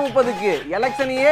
2030க்கு எலெக்ஷனையே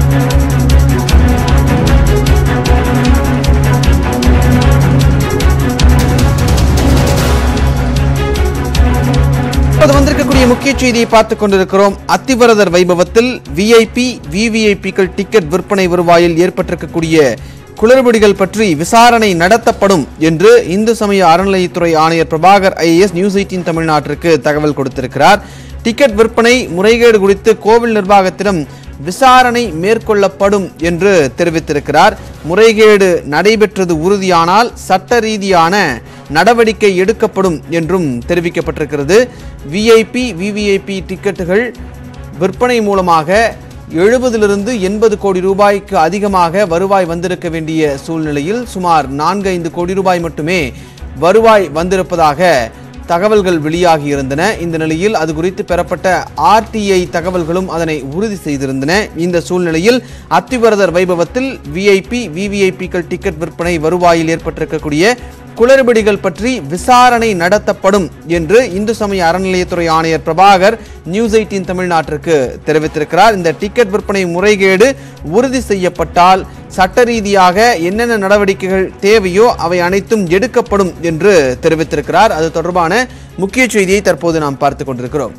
வந்திருக்கக்கூடிய முக்கிய செய்தியை பார்த்துக் கொண்டிருக்கிறோம். அத்திவரதர் வைபவத்தில் விஐபி விவிஐபிக்கள் டிக்கெட் விற்பனை வருவாயில் ஏற்பட்டிருக்கக்கூடிய குளறுபடிகள் பற்றி விசாரணை நடத்தப்படும் என்று இந்து சமய அறநிலையத்துறை ஆணையர் பிரபாகர் ஐஏஎஸ் நியூஸ்18 தமிழ்நாட்டிற்கு தகவல் கொடுத்திருக்கிறார். டிக்கெட் விற்பனை முறைகேடு குறித்து கோவில் நிர்வாகத்திடம் விசாரணை மேற்கொள்ளப்படும் என்று தெரிவித்திருக்கிறார். முறைகேடு நடைபெற்றது உறுதியானால் சட்ட ரீதியான நடவடிக்கை எடுக்கப்படும் என்றும் தெரிவிக்கப்பட்டிருக்கிறது. விஐபி விவிஐபி டிக்கெட்டுகள் விற்பனை மூலமாக 70 to 80 கோடி ரூபாய்க்கு அதிகமாக வருவாய் வந்திருக்க வேண்டிய சூழ்நிலையில் சுமார் 4-5 கோடி ரூபாய் மட்டுமே வருவாய் வந்திருப்பதாக தகவல்கள் வெளியாகி இருந்தன. இந்த நிலையில் அது குறித்து பெறப்பட்ட ஆர்டிஐ தகவல்களும் அதனை உறுதி செய்திருந்தன. இந்த சூழ்நிலையில் அத்திவரதர் வைபவத்தில் விஐபி விவிஐபிக்கள் டிக்கெட் விற்பனை வருவாயில் ஏற்பட்டிருக்கக்கூடிய குளறுபடிகள் பற்றி விசாரணை நடத்தப்படும் என்று இந்து சமய அறநிலையத்துறை ஆணையர் பிரபாகர் நியூஸ்18 தமிழ்நாட்டிற்கு தெரிவித்திருக்கிறார். இந்த டிக்கெட் விற்பனை முறைகேடு உறுதி செய்யப்பட்டால் சட்ட ரீதியாக என்னென்ன நடவடிக்கைகள் தேவையோ அவை அனைத்தும் எடுக்கப்படும் என்று தெரிவித்திருக்கிறார். அது தொடர்பான முக்கிய செய்தியை தற்போது நாம் பார்த்துக் கொண்டிருக்கிறோம்.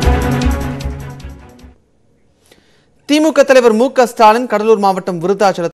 திமுக தலைவர் மு க ஸ்டாலின் கடலூர் மாவட்டம் விருத்தாச்சலம்